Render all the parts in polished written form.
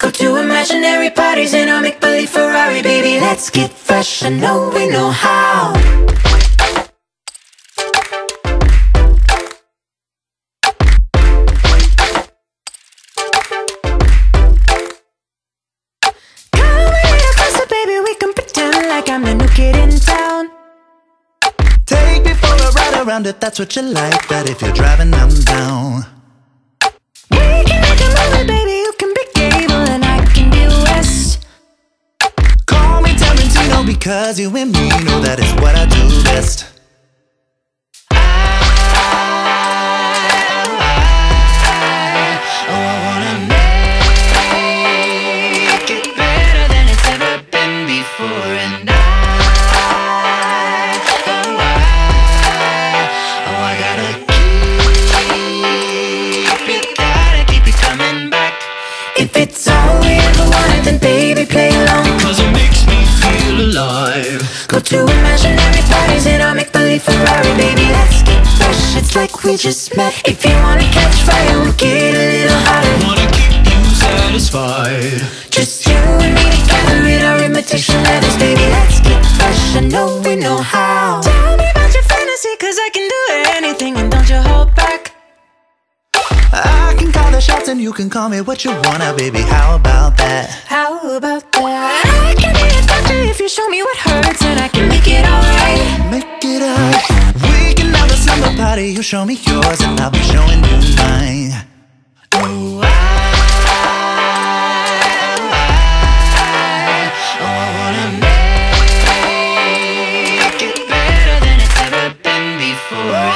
Go to imaginary parties in our make-believe Ferrari. Baby, let's get fresh, I know we know how. Like I'm the new kid in town. Take me for a ride around if that's what you like, but if you're driving, I'm down. We can make a movie, baby, you can be Gable and I can be West. Call me Tarantino because you and me know that is what I do best. If it's all we ever wanted, then baby, play along. Cause it makes me feel alive. Go to imaginary parties in our make-believe Ferrari. Baby, let's get fresh, it's like we just met. If you wanna catch fire, we'll get a little hotter. Wanna keep you satisfied. Just you and me together in our imitation leathers. Baby, let's get fresh, I know we know how. Tell me about your fantasy, cause I can do anything, and don't you hold back. I can call the shots and you can call me what you wanna, baby, how about that? How about that? I can be a doctor if you show me what hurts, and I can make it alright. Make it up. We can have a summer party, you show me yours and I'll be showing you mine. Oh, I wanna make it better than it's ever been before.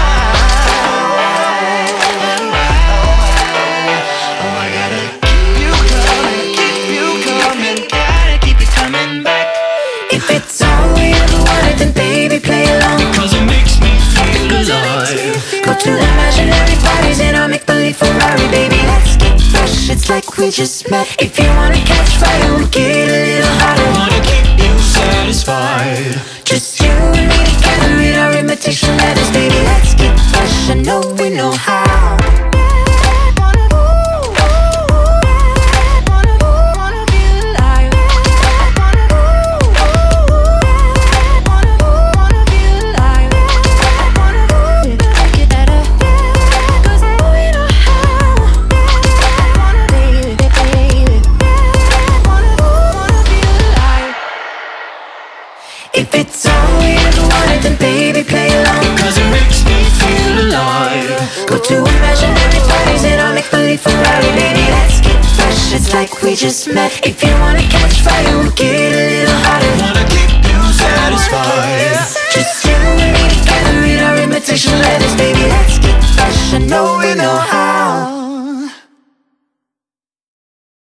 If it's all we ever wanted, then baby, play along. Cause it makes me feel alive. Go to imaginary parties in our make-believe Ferrari. Baby, let's get fresh, it's like we just met. If you wanna catch fire, we'll get a little hotter. Wanna keep you satisfied. Just you and me together in our imitation leathers. Baby, let's get fresh, I know we know how. If it's all we ever wanted, then baby, play along. Cause it makes me feel alive. Go to imaginary parties in our make-believe Ferrari. Baby, let's get fresh, it's like we just met. If you wanna catch fire, we'll get a little hotter. Wanna keep you satisfied. Just you and me together in our imitation leathers. Baby, let's get fresh, I know we know how.